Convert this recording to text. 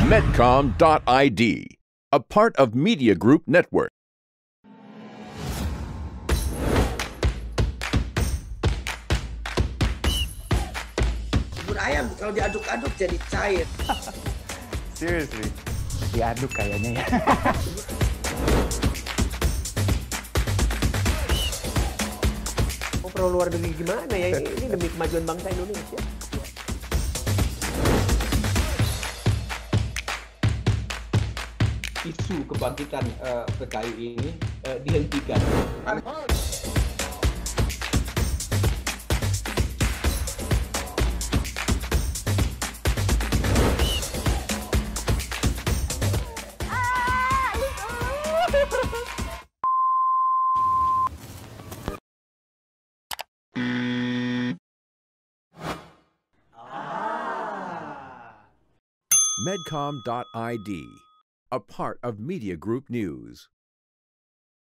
Medcom.id, a part of Media Group Network. Bubur ayam kalau diaduk-aduk jadi cair. Seriously? Diaduk kayaknya ya. Oh, perlu luar negeri gimana ya? Ini demi kemajuan bangsa Indonesia. Isu kebangkitan PKI ini dihentikan. Medcom.id, a part of Media Group News.